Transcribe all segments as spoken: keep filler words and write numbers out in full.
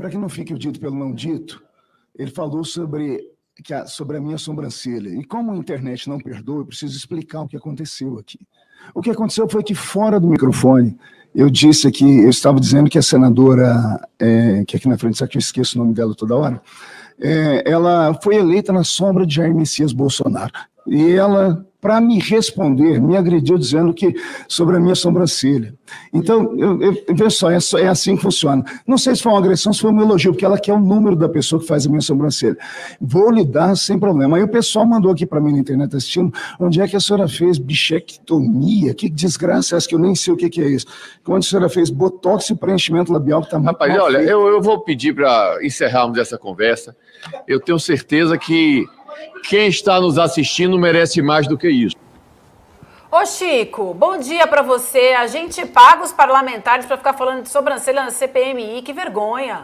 para que não fique o dito pelo não dito, ele falou sobre, que a, sobre a minha sobrancelha. E como a internet não perdoa, eu preciso explicar o que aconteceu aqui. O que aconteceu foi que, fora do microfone, eu disse aqui, eu estava dizendo que a senadora, é, que aqui na frente, só que eu esqueço o nome dela toda hora, é, ela foi eleita na sombra de Jair Messias Bolsonaro. E ela, para me responder, me agrediu dizendo que sobre a minha sobrancelha. Então, eu, eu, veja só, é, só, é assim que funciona. Não sei se foi uma agressão, se foi um elogio, porque ela quer o número da pessoa que faz a minha sobrancelha. Vou lhe dar sem problema. Aí o pessoal mandou aqui para mim na internet assistindo, onde é que a senhora fez bichectomia? Que desgraça é essa que eu nem sei o que, que é isso? Quando a senhora fez botox e preenchimento labial, que está muito Rapaz, olha, eu, eu vou pedir para encerrarmos essa conversa. Eu tenho certeza que quem está nos assistindo merece mais do que isso. Ô Chico, bom dia para você. A gente paga os parlamentares para ficar falando de sobrancelha na C P M I, que vergonha.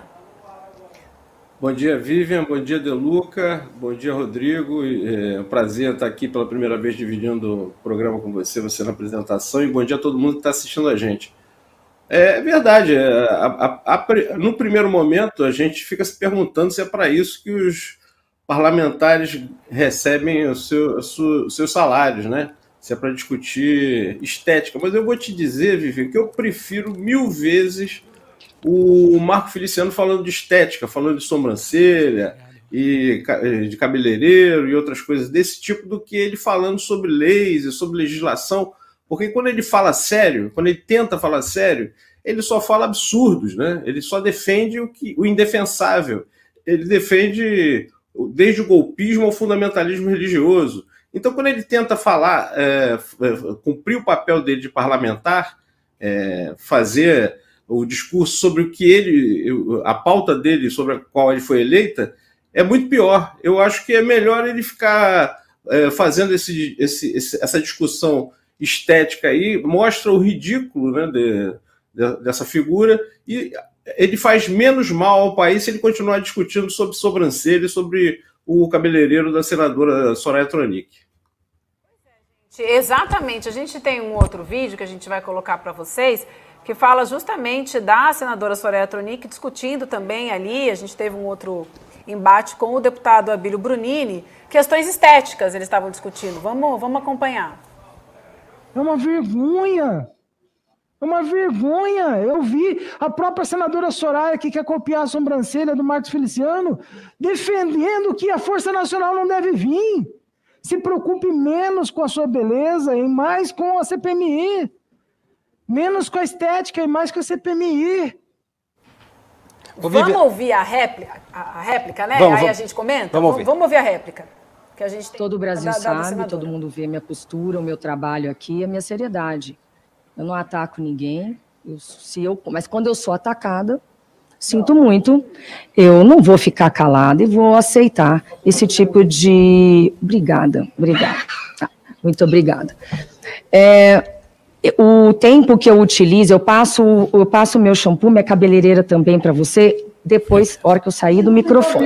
Bom dia, Vivian. Bom dia, De Luca. Bom dia, Rodrigo. É um prazer estar aqui pela primeira vez dividindo o programa com você, você na apresentação. E bom dia a todo mundo que está assistindo a gente. É verdade. É, a, a, a, no primeiro momento, a gente fica se perguntando se é para isso que os parlamentares recebem o seu, os seus salários, né? Se é para discutir estética. Mas eu vou te dizer, Vivi, que eu prefiro mil vezes o Marco Feliciano falando de estética, falando de sobrancelha e de cabeleireiro e outras coisas desse tipo, do que ele falando sobre leis e sobre legislação. Porque quando ele fala sério, quando ele tenta falar sério, ele só fala absurdos, né? Ele só defende o, que, o indefensável. Ele defende desde o golpismo ao fundamentalismo religioso. Então, quando ele tenta falar, é, cumprir o papel dele de parlamentar, é, fazer o discurso sobre o que ele, a pauta dele sobre a qual ele foi eleita, é muito pior. Eu acho que é melhor ele ficar é, fazendo esse, esse, essa discussão estética aí, mostra o ridículo, né, de, de, dessa figura, e ele faz menos mal ao país se ele continuar discutindo sobre sobrancelha e sobre o cabeleireiro da senadora Soraya Tronic. Exatamente. A gente tem um outro vídeo que a gente vai colocar para vocês, que fala justamente da senadora Soraya Tronic discutindo também ali, a gente teve um outro embate com o deputado Abílio Brunini, questões estéticas eles estavam discutindo. Vamos, vamos acompanhar. É uma vergonha. É uma vergonha. Eu vi a própria senadora Soraya, que quer copiar a sobrancelha do Marcos Feliciano, defendendo que a Força Nacional não deve vir. Se preocupe menos com a sua beleza e mais com a C P M I. Menos com a estética e mais com a C P M I. Vamos ouvir a réplica, a réplica, né? Vamos, Aí vamos, a gente comenta? Vamos ouvir. Vamos ouvir a réplica. Que a gente tem todo o Brasil da, da sabe, todo mundo vê minha postura, o meu trabalho aqui, a minha seriedade. Eu não ataco ninguém, eu, se eu, mas quando eu sou atacada, sinto muito, eu não vou ficar calada e vou aceitar esse tipo de... Obrigada, obrigada. Ah, muito obrigada. É, o tempo que eu utilizo, eu passo eu passo o meu shampoo, minha cabeleireira também para você, depois, a hora que eu sair do microfone.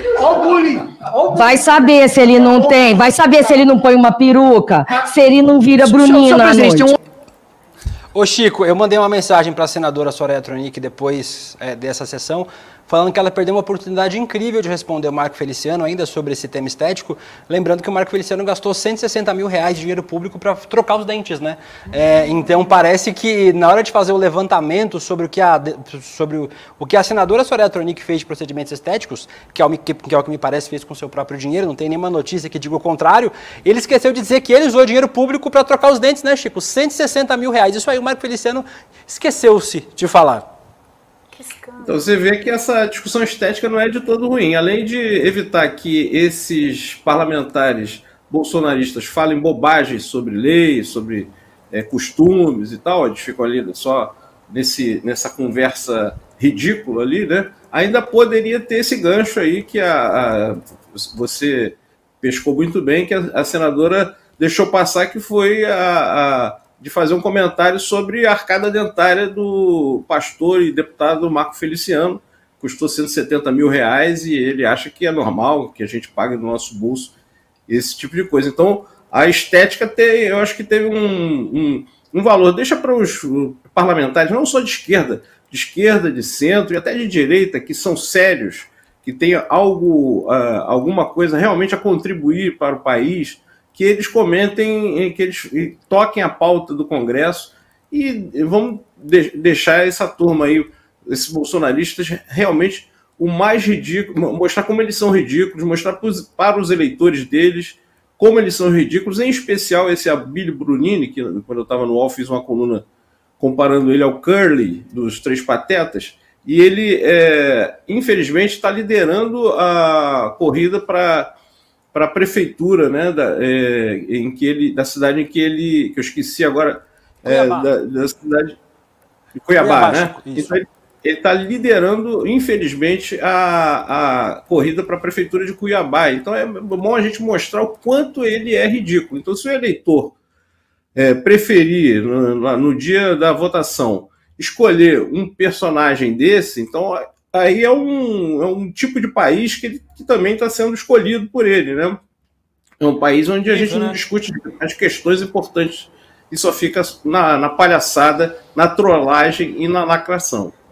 Vai saber se ele não tem, vai saber se ele não põe uma peruca, se ele não vira Bruninho na noite. Ô Chico, eu mandei uma mensagem para a senadora Soraya Tronic depois é, dessa sessão, falando que ela perdeu uma oportunidade incrível de responder o Marco Feliciano ainda sobre esse tema estético, lembrando que o Marco Feliciano gastou cento e sessenta mil reais de dinheiro público para trocar os dentes, né? É, então parece que na hora de fazer o levantamento sobre o que a, sobre o, o que a senadora Soraya Tronic fez de procedimentos estéticos, que é, o, que, que é o que me parece fez com seu próprio dinheiro, não tem nenhuma notícia que diga o contrário, ele esqueceu de dizer que ele usou dinheiro público para trocar os dentes, né, Chico? cento e sessenta mil reais. Isso aí o Marco Feliciano esqueceu-se de falar. Então você vê que essa discussão estética não é de todo ruim. Além de evitar que esses parlamentares bolsonaristas falem bobagens sobre leis, sobre é, costumes e tal, eles ficam ali só nesse, nessa conversa ridícula ali, né? Ainda poderia ter esse gancho aí que a, a, você pescou muito bem, que a, a senadora deixou passar, que foi a... a de fazer um comentário sobre a arcada dentária do pastor e deputado Marco Feliciano. Custou cento e setenta mil reais e ele acha que é normal, que a gente pague no nosso bolso esse tipo de coisa. Então, a estética, tem, eu acho que teve um, um, um valor. Deixa para os parlamentares, não só de esquerda, de esquerda, de centro e até de direita, que são sérios, que têm algo, uh, alguma coisa realmente a contribuir para o país, que eles comentem, que eles toquem a pauta do Congresso e vamos de deixar essa turma aí, esses bolsonaristas, realmente o mais ridículo, mostrar como eles são ridículos, mostrar para os eleitores deles como eles são ridículos, em especial esse Abílio Brunini, que quando eu estava no U O L fiz uma coluna comparando ele ao Curly, dos Três Patetas, e ele, é, infelizmente, está liderando a corrida para a prefeitura, né, da, é, em que ele, da cidade em que ele, que eu esqueci agora, é, da, da cidade de Cuiabá, Cuiabá, né? Então, ele está liderando, infelizmente, a, a corrida para a prefeitura de Cuiabá. Então é bom a gente mostrar o quanto ele é ridículo. Então, se o eleitor é, preferir, no, no dia da votação, escolher um personagem desse, então aí é um, é um tipo de país que, ele, que também está sendo escolhido por ele, né? É um país onde a Isso, gente né? não discute as questões importantes e só fica na, na palhaçada, na trollagem e na lacração.